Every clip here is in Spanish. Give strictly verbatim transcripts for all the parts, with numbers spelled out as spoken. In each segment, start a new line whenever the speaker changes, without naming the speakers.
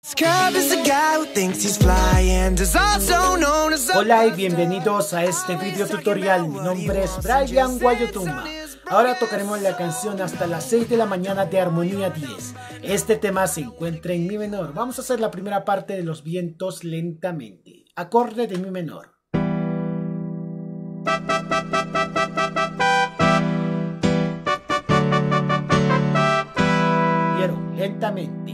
Hola y bienvenidos a este video tutorial. Mi nombre es Brian Guayotuma. Ahora tocaremos la canción Hasta las seis de la mañana de Armonía diez. Este tema se encuentra en mi menor. Vamos a hacer la primera parte de los vientos lentamente. Acorde de mi menor. Vieron, lentamente.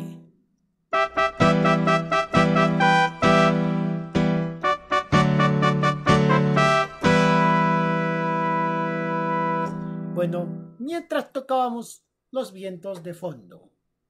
Bueno, mientras tocábamos los vientos de fondo.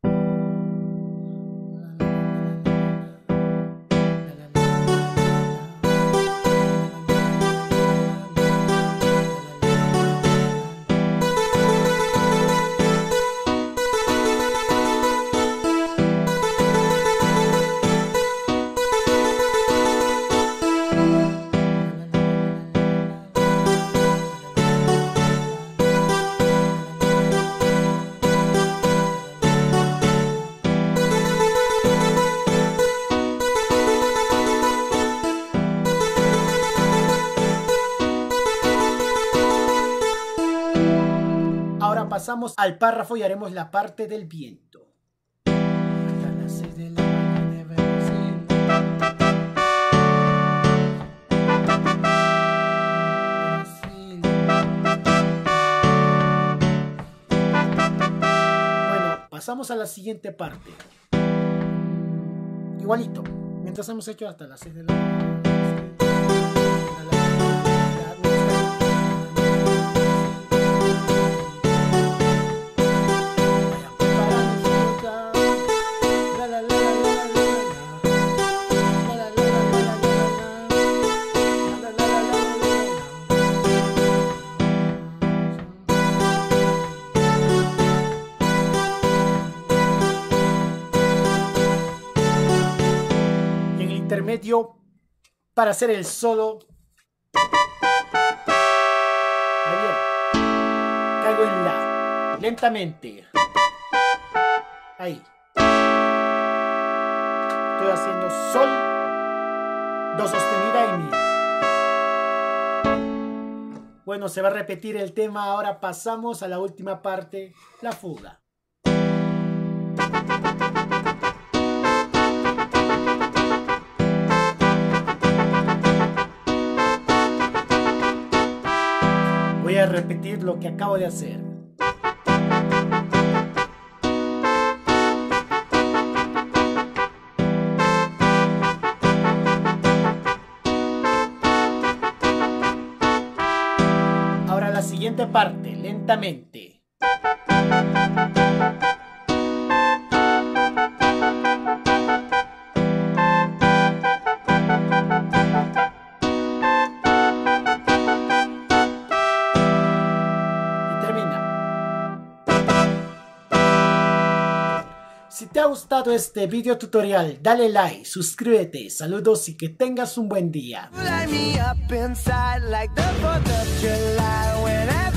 Ahora pasamos al párrafo y haremos la parte del viento. Hasta las seis de la Bueno, pasamos a la siguiente parte. Igualito, mientras hemos hecho hasta las seis de la mañana. Intermedio para hacer el solo. Ahí viene. Caigo en la. Lentamente. Ahí. Estoy haciendo sol, do sostenida y mi. Bueno, se va a repetir el tema. Ahora pasamos a la última parte, la fuga. Voy a repetir lo que acabo de hacer. Ahora la siguiente parte, lentamente. Si te ha gustado este video tutorial, dale like, suscríbete, saludos y que tengas un buen día.